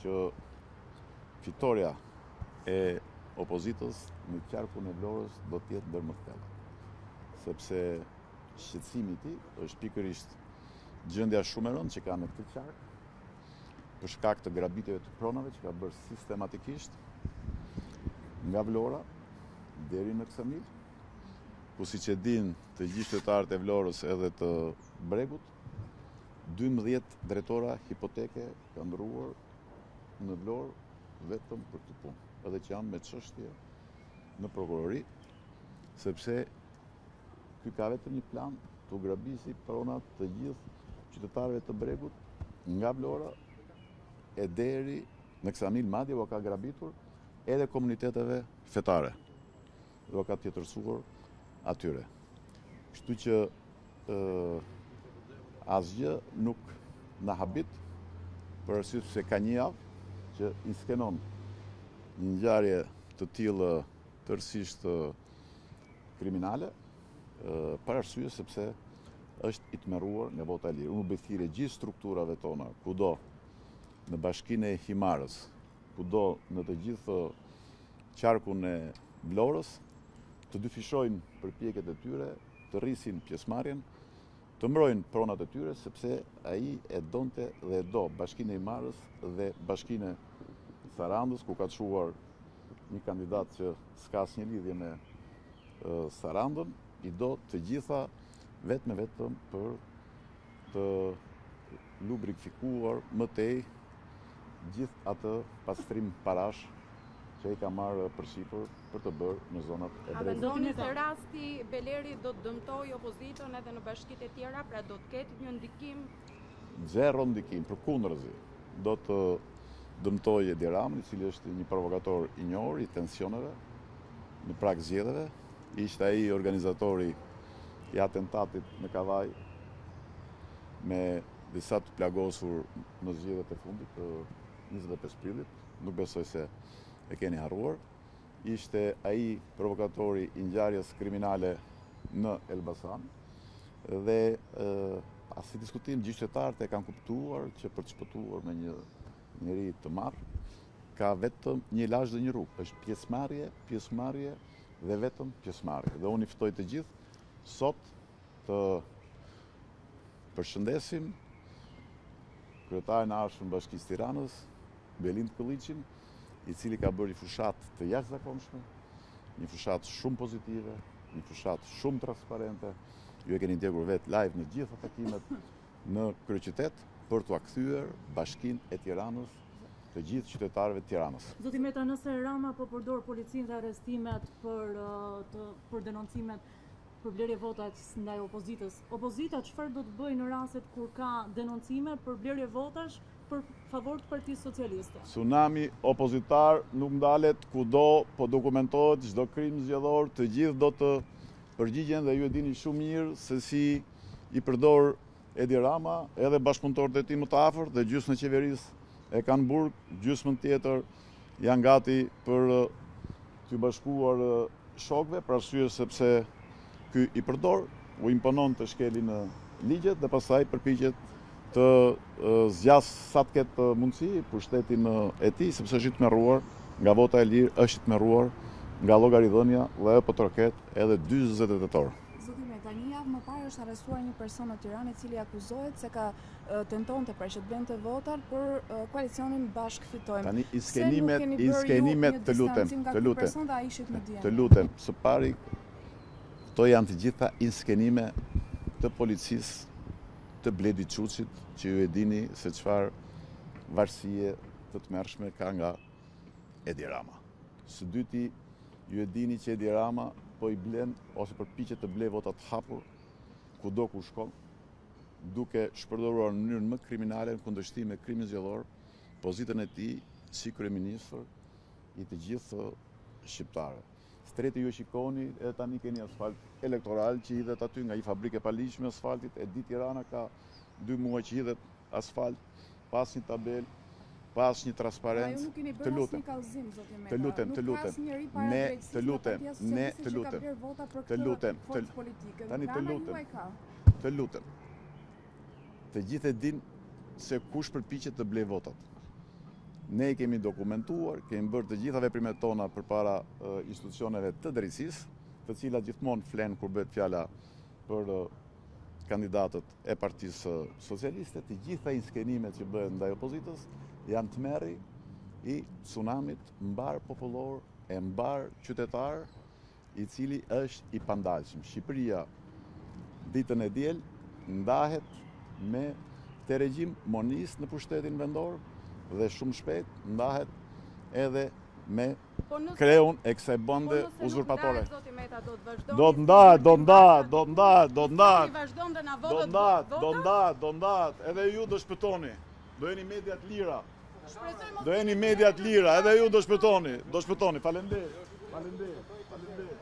që fitoria e opozitës në qarkun e Vlorës do të jetë ndër më thella. Sepse shqetësimi i tij është pikërisht gjendja shumë e rëndë që ka në këtë qark, për shkak të grabitjeve të pronave që ka bërë sistematikisht nga Vlora deri në Ksamil, ku siç e dinë të gjithë qytetarët e Vlorës edhe të Bregut, 12 drejtora hipoteke kanë ndruar në Vlorë vetëm për këtë punë, edhe që janë me çështje në prokurori, sepse ky ka vetëm një plan të grabisi pronat të gjithë qytetarëve të Bregut nga Vlora e deri në Ksamil, madje u ka grabitur edhe komuniteteve fetare. Do ka tjetërsuar atyre. Kështu që asgjë nuk na habit, për arsye se ka një javë që i skenon një ngjarje të tillë tërësisht kriminale, për arsye sepse është i tmerruar nga vota e lirë. Unë bëj thirrje gjithë strukturave tona, kudo në bashkinë e Himarës, kudo në të gjithë qarkun e Vlorës, të dyfishojnë përpjekjet e tyre, të rrisin pjesëmarrjen, të mbrojnë pronat e tyre, sepse ai e donte dhe e do bashkinë e Himarës dhe bashkinë e Sarandës, ku ka çuar një kandidat që s'ka asnjë lidhje me Sarandën, i do të gjitha vetëm për të lubrifikuar më tej gjithë atë pastrim parash që i ka marrë përsipër për të bërë në zonat e Bregut. A mendoni se rasti Beleri do të dëmtojë opozitën edhe në bashkitë e tjera, pra do të ketë një ndikim? Zero ndikim, përkundërzi. Do të dëmtojë Edi Ramën, i cili është një provokator i njohur i tensioneve në prag zgjedhjeve. Ishte ai organizatori i atentatit në Kavaj me disa të plagosur në zgjedhjet e fundit të 25 prillit. Nuk besoj se e keni harruar. Ishte ai provokatori i ngjarjes kriminale në Elbasan dhe as i diskutim gjithë qytetarët e kanë kuptuar që për të shpëtuar me një njeri të marr ka vetëm një ilazh dhe një rrugë, është pjesëmarrje dhe vetëm pjesëmarrje. Dhe unë i ftoj të gjithë sot të përshëndesim kryetarin e ardhshëm Bashkisë Tiranës, Belind Kolliçin, i cili ka bërë një fushat të jashtëzakonshme, një fushat shumë pozitive, një fushat shumë transparente. Ju e keni ndjekur vetë live në gjitha takimet në kryeqytet për t'u kthyer Bashkinë e Tiranës të gjithë qytetarëve të Tiranës. Zoti Meta, nëse Rama po përdor policinë dhe arrestimet për denoncimet për blerje votash ndaj opozitës, opozita çfarë do të bëjë në rastet kur ka denoncime për blerje votash për favor të Partisë Socialiste? Tsunami opozitar nuk ndalet kudo, po dokumentohet çdo krim zgjedhor, të gjithë do të përgjigjen dhe ju e dini shumë mirë se si i përdor Edi Rama, edhe bashkëpunëtorët e tij më të afërt dhe gjysmën e qeverisë e kanë burg, gjysmën tjetër janë gati për t'u bashkuar shokëve, për arsye sepse ky i përdor, u imponon të shkeli në ligjet dhe pastaj përpiqet të zgjas sa të ketë mundësi pushtetin e tij, sepse është i tmerruar nga vota e lirë, është i tmerruar nga llogaridhënia dhe ajo po troket edhe 40 tetor. Zoti Meta, një javë më parë është arrestuar një person në Tiranë i cili akuzohet se ka tentonte pra që të blente votar për koalicionin Bashkë Fitojmë. Tani iskenimet të lutem, së pari këto janë të gjitha inskenime të policisë të Bledi Çuçit, që ju e dini se çfarë varësie të tmerrshme ka nga Edi Rama. Së dyti, ju e dini që Edi Rama po i blen ose përpiqet të blej vota të hapur kudo ku shkon, duke shpërdoruar në mënyrë më kriminale në kundërshtim me krimin zgjedhor pozitën e tij si kryeministër i të gjithë shqiptarëve. Streti ju e shikoni, edhe tani keni asfalt elektoral që hidhet aty nga një fabrikë e paligjshme asfaltit, e di Tirana ka 2 muaj që hidhet asfalt, pas një tabel, pas një transparencë. Të lutem, të lutem, të gjithë e din se kush përpiqet të blej votat. Ne i kemi dokumentuar, kemi bërë të gjitha veprimet tona përpara institucioneve të drejtësisë, të cilat gjithmonë flenë kur bëhet fjala për kandidatët e Partisë Socialiste. Të gjitha inskenimet që bëhen ndaj opozitës janë tmerri i tsunamit mbar popullor e mbar qytetar, i cili është i pandalshëm. Shqipëria ditën e diel ndahet me të regjim monist në pushtetin vendor dhe shumë shpejt ndahet edhe me kreun e kësaj bande uzurpatore. Do të ndahet, edhe ju do shpëtoni. Do jeni media të lira. Do jeni media të lira, edhe ju do shpëtoni. Faleminderit.